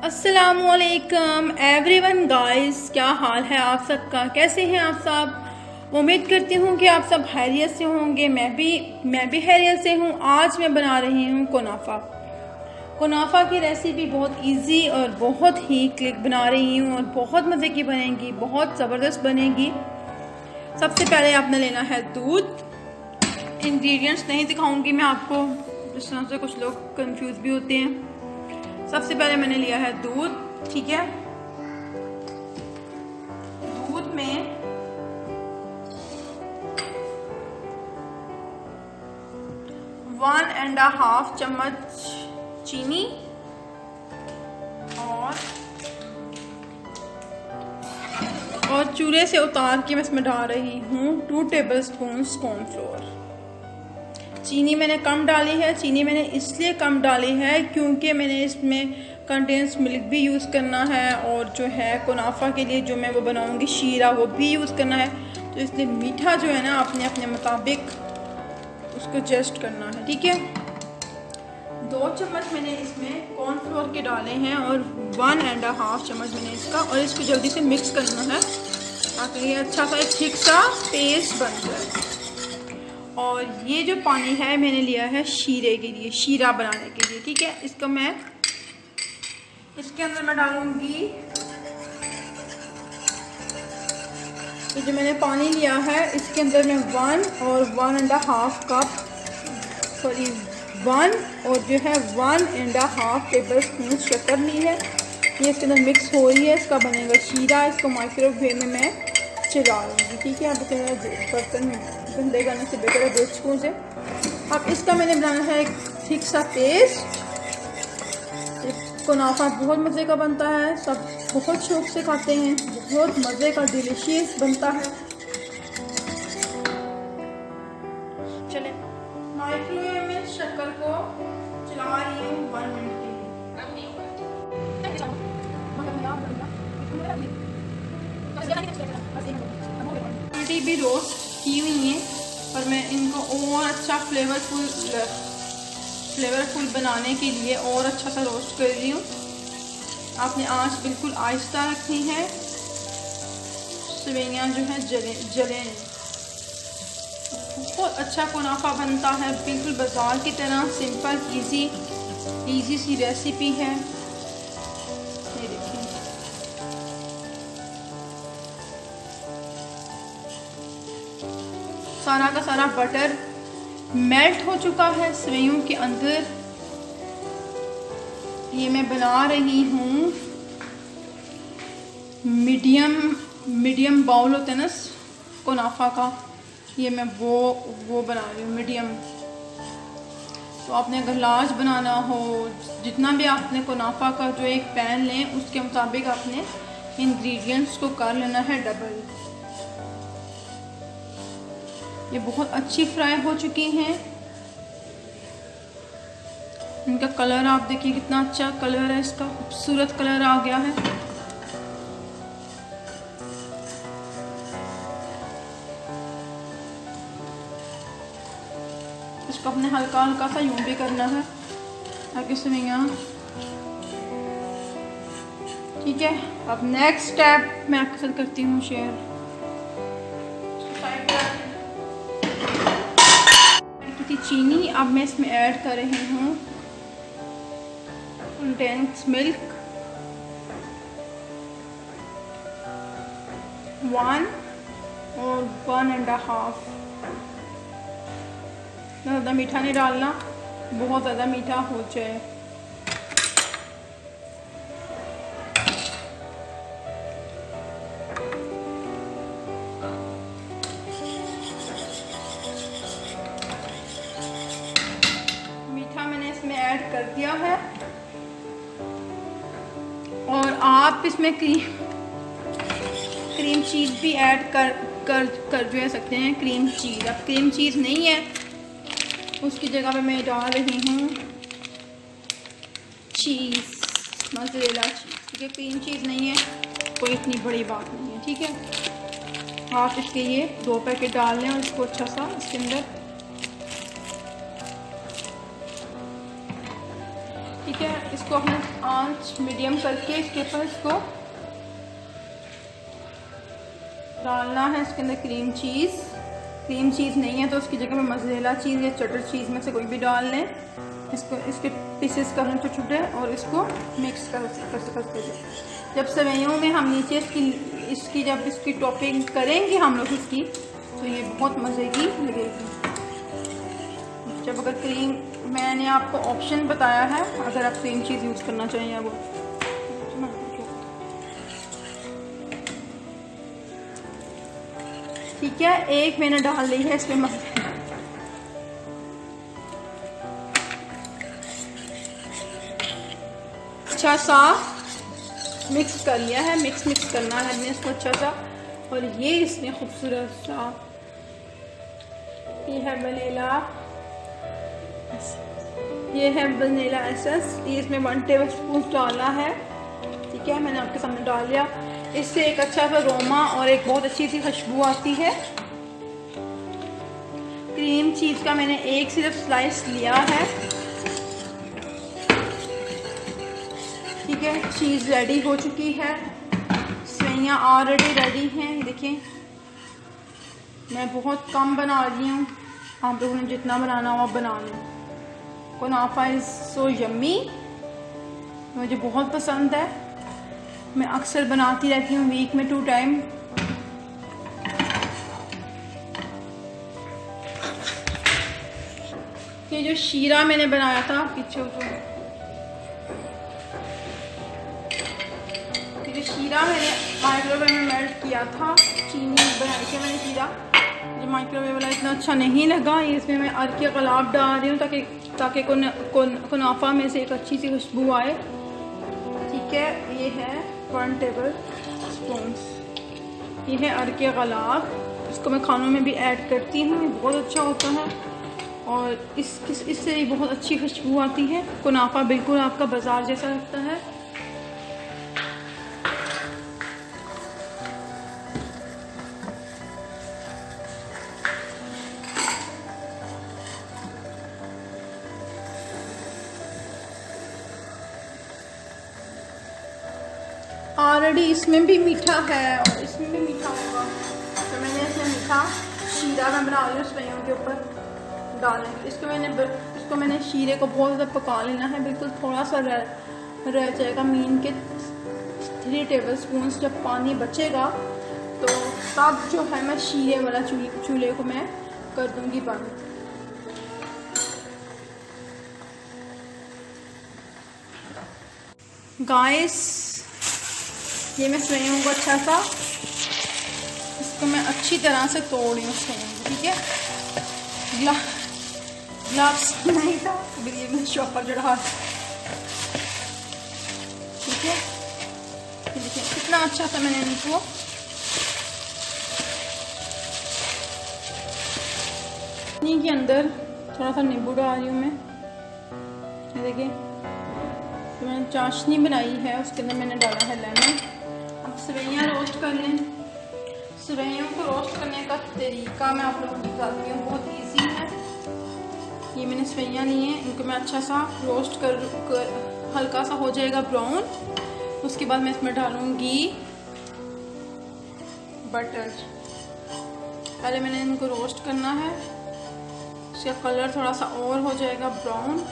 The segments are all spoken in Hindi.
अस्सलामुअलैकुम एवरीवन गाइस, क्या हाल है आप सबका? कैसे हैं आप सब? उम्मीद करती हूँ कि आप सब खैरियत से होंगे। मैं भी खैरियत से हूँ। आज मैं बना रही हूँ कुनाफा की रेसिपी बहुत इजी और बहुत ही क्विक बना रही हूँ और बहुत मज़े की बनेगी, बहुत ज़बरदस्त बनेगी। सबसे पहले आपने लेना है दूध। इंग्रेडिएंट्स नहीं दिखाऊंगी मैं आपको, जिस तरह से कुछ लोग कंफ्यूज भी होते हैं। सबसे पहले मैंने लिया है दूध, ठीक है। दूध में 1.5 चम्मच चीनी और चूल्हे से उतार के मैं इसमें डाल रही हूँ 2 टेबलस्पून कॉर्नफ्लोर। चीनी मैंने कम डाली है। चीनी मैंने इसलिए कम डाली है क्योंकि मैंने इसमें कंडेंस मिल्क भी यूज़ करना है और जो है कुनाफा के लिए जो मैं वो बनाऊंगी शीरा, वो भी यूज़ करना है। तो इसलिए मीठा जो है ना आपने अपने मुताबिक उसको एडजस्ट करना है, ठीक है। 2 चम्मच मैंने इसमें कॉर्नफ्लोर के डाले हैं और 1.5 चम्मच मैंने इसका, और इसको जल्दी से मिक्स करना है ताकि ये अच्छा सा एक थिक सा पेस्ट बन जाए। और ये जो पानी है मैंने लिया है शीरे के लिए, शीरा बनाने के लिए, ठीक है। इसको मैं इसके अंदर मैं डालूंगी ये जो मैंने पानी लिया है इसके अंदर मैं 1 और 1.5 कप सॉरी 1 और जो है 1.5 टेबलस्पून शक्कर ली है। ये इसके अंदर मिक्स हो रही है, इसका बनेगा शीरा। इसको माइक्रोवेव में मैं चला लूँगी, ठीक है। अब बर्तन गंदे करने से बेहतर है दो स्पून से। अब इसका मैंने बनाना है एक थिक सा पेस्ट। कुनाफा बहुत मज़े का बनता है, सब बहुत शौक से खाते हैं, बहुत मज़े का डिलीशियस बनता है। चले माइक्रोवेव में शक्कर को चला रही हूँ 1 मिनट के लिए। भी रोस्ट की हुई है और मैं इनको और अच्छा फ्लेवरफुल बनाने के लिए और अच्छा सा रोस्ट कर रही हूँ। आपने आंच बिल्कुल आहिस्ता रखनी है, सेवइयाँ जो है जले। बहुत अच्छा कुनाफा बनता है, बिल्कुल बाजार की तरह सिंपल इजी सी रेसिपी है। ये देखिए सारा का सारा बटर मेल्ट हो चुका है सेवइयों के अंदर। ये मैं बना रही हूँ मीडियम बाउल होता है ना कुनाफा का, ये मैं वो बना रही हूँ मीडियम। तो आपने अगर लार्ज बनाना हो, जितना भी आपने कुनाफा का जो एक पैन लें उसके मुताबिक आपने इंग्रेडिएंट्स को कर लेना है डबल। ये बहुत अच्छी फ्राई हो चुकी हैं। इनका कलर आप देखिए कितना अच्छा कलर है, इसका खूबसूरत कलर आ गया है। इसको अपने हल्का हल्का सा यूं भी करना है ताकि सेवइयां, ठीक है। अब नेक्स्ट स्टेप मैं आपके साथ करती हूँ शेयर। चीनी अब मैं इसमें ऐड कर रही हूँ कंडेंस मिल्क 1 और 1.5। ज़्यादा मीठा नहीं डालना, बहुत ज़्यादा मीठा हो जाए। ऐड कर दिया है और आप इसमें क्रीम चीज़ भी ऐड कर जो है सकते हैं। क्रीम चीज़, अब क्रीम चीज़ नहीं है उसकी जगह पे मैं डाल रही हूँ चीज़, मोज़रेला चीज़, ठीक है। क्रीम चीज़ नहीं है, कोई इतनी बड़ी बात नहीं है, ठीक है। आप इसके ये 2 पैकेट डाल लें और इसको अच्छा सा इसके अंदर ठीक है, इसको अपने आंच मीडियम करके इसके ऊपर इसको डालना है। इसके अंदर क्रीम चीज़ नहीं है तो उसकी जगह में मोज़रेला चीज़ या चटर चीज़ में से कोई भी डाल लें। इसको इसके पीसेस कर लें छोटे छोटे और इसको मिक्स कर सकते हैं। जब सेवइयों में हम नीचे इसकी जब इसकी टॉपिंग करेंगे हम लोग इसकी, तो ये बहुत मज़े की लगेगी। जब अगर क्रीम, मैंने आपको ऑप्शन बताया है अगर आप क्रीम चीज़ यूज़ करना चाहिए वो। ठीक है, एक मैंने डाल ली है इसमें अच्छा सा मिक्स कर लिया है। मिक्स करना है हमने इसको अच्छा सा। और ये इसमें खूबसूरत सा ये है वनीला एसेंस। ये इसमें 1 टेबलस्पून डालना है। ठीक है, मैंने आपके सामने डाल लिया। इससे एक अच्छा सा अरोमा और एक बहुत अच्छी सी खुशबू आती है। क्रीम चीज़ का मैंने एक सिर्फ स्लाइस लिया है। ठीक है, चीज़ रेडी हो चुकी है। सेवइयाँ ऑलरेडी रेडी हैं। देखिए मैं बहुत कम बना रही हूँ, आप लोगों ने जितना बनाना हो आप बना लें। कुनाफा इज़ सो यम्मी, मुझे बहुत पसंद है। मैं अक्सर बनाती रहती हूँ, वीक में 2 टाइम। ये जो शीरा मैंने बनाया था पीछे ये जो शीरा मैंने माइक्रोवेव में मेल्ट किया था, चीनी बनाई थी मैंने शीरा। जो माइक्रोवेव वाला इतना अच्छा नहीं लगा, ये इसमें मैं अर्के गुलाब डाल रही हूँ ताकि कुनाफा में से एक अच्छी सी खुशबू आए। ठीक है, ये है 1 टेबलस्पून। ये है अर्के गुलाब, इसको मैं खानों में भी ऐड करती हूँ। ये बहुत अच्छा होता है और इससे बहुत अच्छी खुशबू आती है। कुनाफा बिल्कुल आपका बाजार जैसा लगता है। ऑलरेडी इसमें भी मीठा है और इसमें भी मीठा होगा, तो मैंने इसमें मीठा शीरा मैं बना रही हूँ सेवइयों के ऊपर डालें। इसको मैंने शीरे को बहुत ज़्यादा पका लेना है। बिल्कुल थोड़ा सा रह जाएगा मीन के 3 टेबलस्पून। जब पानी बचेगा तो तब जो है मैं शीरे वाला चूल्हे को मैं कर दूँगी बंद। गाइस, ये मैं सेवइयों को अच्छा सा इसको मैं अच्छी तरह से तोड़ रही हूँ सेवइयों को। ठीक है, ग्लास नहीं था ये मैं चॉपर चढ़ा। ठीक है, देखिए कितना अच्छा सा मैंने इनको इन्हीं के अंदर थोड़ा सा नींबू डाल रही हूँ मैं। ये देखिए, तो मैंने चाशनी बनाई है, उसके अंदर मैंने डाला है लेमन। अब सेवइयाँ रोस्ट कर लें। सेवइयों को रोस्ट करने का तरीका मैं आप लोगों को बताती हूँ, बहुत इजी है। ये मैंने सेवइयाँ ली हैं, इनको मैं अच्छा सा रोस्ट कर हल्का सा हो जाएगा ब्राउन। उसके बाद मैं इसमें डालूँगी बटर। पहले मैंने इनको रोस्ट करना है, इसका कलर थोड़ा सा और हो जाएगा ब्राउन।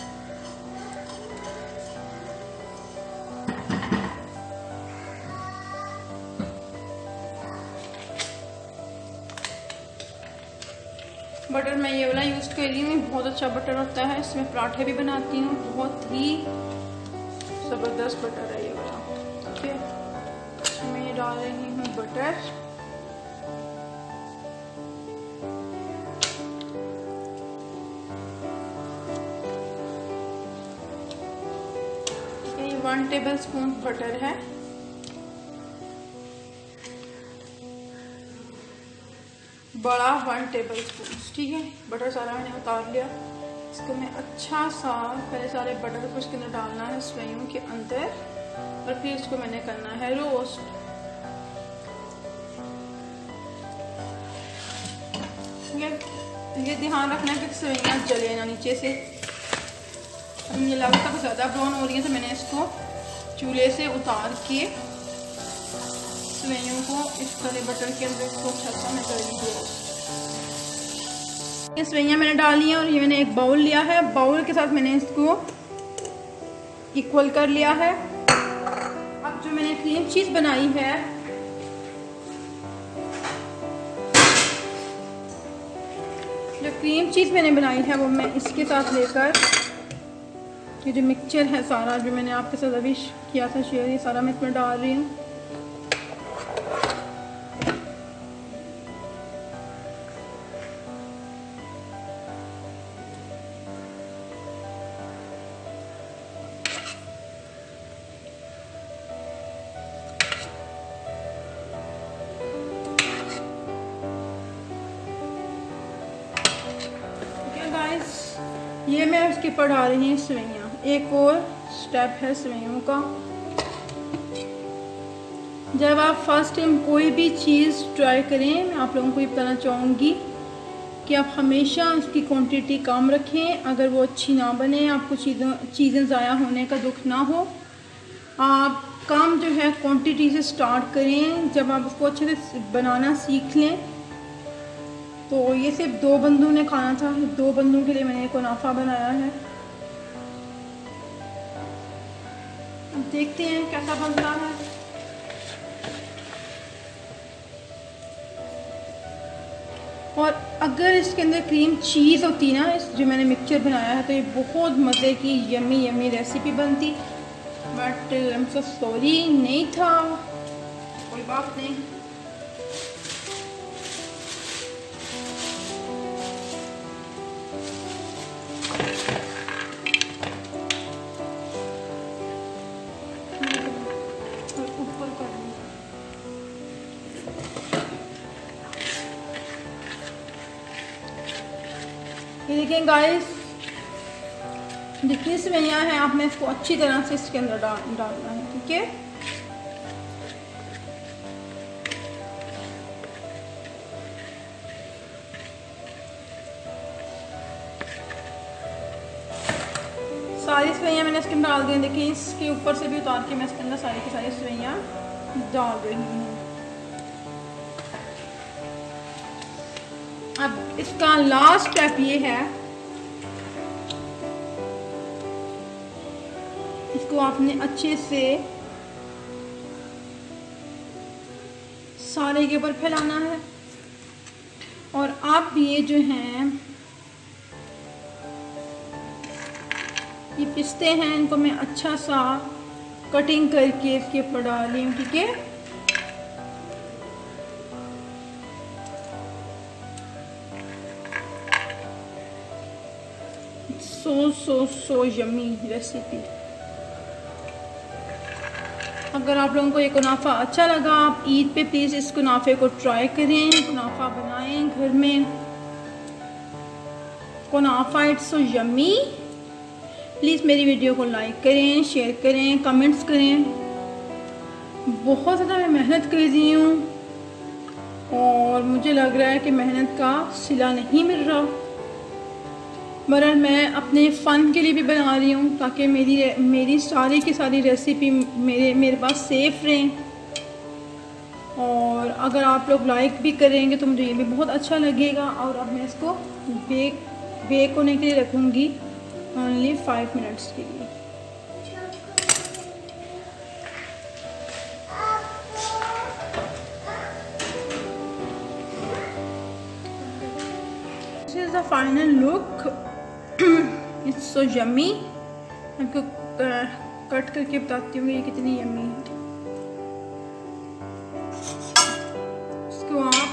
बटर मैं ये वाला यूज़ कर रही हूँ, बहुत अच्छा बटर होता है। इसमें पराठे भी बनाती हूँ, बहुत ही ज़बरदस्त बटर है ये वाला। ठीक है, मैं ये डाल रही हूँ बटर। ये 1 टेबलस्पून बटर है। बड़ा 1 टेबलस्पून। ठीक है, बटर सारा मैंने उतार लिया। इसको मैं अच्छा सा पहले सारे बटर को इसके अंदर डालना है सेवइयों के अंदर और फिर इसको मैंने करना है रोस्ट। ये ध्यान रखना है कि सेवइयाँ जले ना नीचे से। मुझे लगा काफ़ी ज़्यादा ब्राउन हो रही है, तो मैंने इसको चूल्हे से उतार के सेवइयों को इस कड़े बटर के अंदर इसको अच्छा सा मैं कर ली रोस्ट। ये सेवइयाँ मैंने डाली हैं और ये मैंने एक बाउल लिया है, बाउल के साथ मैंने इसको इक्वल कर लिया है। अब जो मैंने क्रीम चीज़ बनाई है, जो क्रीम चीज़ मैंने बनाई है वो मैं इसके साथ लेकर, ये जो मिक्सचर है सारा जो मैंने आपके साथ अभी किया था शेयर, ये सारा मैं इसमें डाल रही हूँ। ये मैं इसके ऊपर डाल रही हूँ सेवइयाँ। एक और स्टेप है सेवइयों का, जब आप फर्स्ट टाइम कोई भी चीज़ ट्राई करें, मैं आप लोगों को ये बताना चाहूँगी कि आप हमेशा उसकी क्वांटिटी कम रखें। अगर वो अच्छी ना बने, आपको चीज़ें ज़ाया होने का दुख ना हो, आप कम जो है क्वांटिटी से स्टार्ट करें। जब आप उसको अच्छे से बनाना सीख लें, तो ये सिर्फ 2 बंदों ने खाना था, 2 बंदों के लिए मैंने कुनाफा बनाया है। अब देखते हैं कैसा बनता है। और अगर इसके अंदर क्रीम चीज़ होती ना, इस जो मैंने मिक्सचर बनाया है, तो ये बहुत मज़े की यम्मी यम्मी रेसिपी बनती, but I am so sorry नहीं था। कोई बात नहीं। ये देखें गाइस, जितनी सेवइयाँ हैं आपने इसको अच्छी तरह से इसके अंदर डालना है, ठीक है। सारी सेवइयाँ मैंने इसके अंदर डाल दी। देखिए इसके ऊपर से भी उतार के मैं इसके अंदर सारी की सारी सेवइयाँ डाल रही हूँ। अब इसका लास्ट स्टेप ये है, इसको आपने अच्छे से सारे के ऊपर फैलाना है। और आप ये जो हैं ये पिस्ते हैं, इनको मैं अच्छा सा कटिंग करके इसके ऊपर डाल रही हूँ, ठीक है। So yummy recipe. अगर आप लोगों को ये कुनाफा अच्छा लगा, आप ईद पे प्लीज़ इस कुनाफे को ट्राई करें, कुनाफा बनाएं घर में। कुनाफा इट्स सो यम्मी। प्लीज़ मेरी वीडियो को लाइक करें, शेयर करें, कमेंट्स करें। बहुत ज़्यादा मैं मेहनत कर रही हूँ और मुझे लग रहा है कि मेहनत का सिला नहीं मिल रहा, मगर मैं अपने फ़न के लिए भी बना रही हूँ, ताकि मेरी सारी की सारी रेसिपी मेरे पास सेफ़ रहें। और अगर आप लोग लाइक भी करेंगे तो मुझे ये भी बहुत अच्छा लगेगा। और अब मैं इसको बेक होने के लिए रखूँगी ओनली 5 मिनट्स के लिए। This is the final look. It's so yummy. आपको कट करके बताती हूँ ये कितनी यम्मी है। इसको आप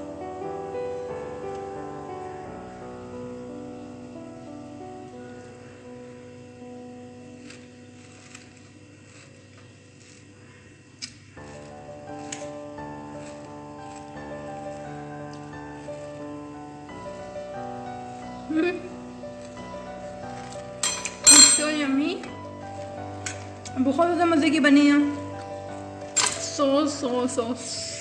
so यम्मी, बहुत ज़्यादा मज़े की बनी है। सो